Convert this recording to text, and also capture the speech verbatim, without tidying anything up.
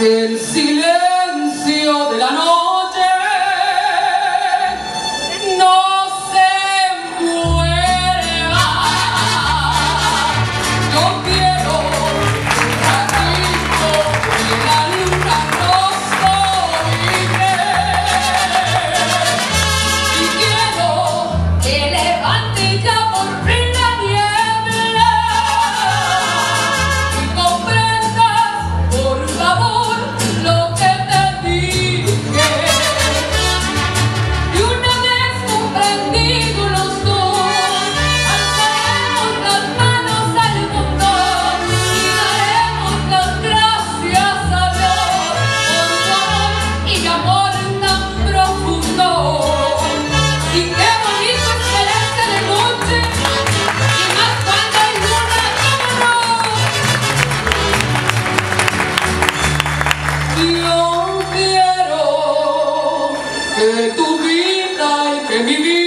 que el silencio de la noche no se muera. Yo quiero un ratito de la luna rosa y quiero que levante ya por fin la niebla y comprendas, por favor, lo que te dije. Y una vez comprendido los dos, alzaremos las manos al mundo y daremos las gracias a Dios por su amor y amor tan profundo. Y qué bonito es quererse de noche, y más cuando hay luna, cómo no. Yo quiero que tu vida y que mi vida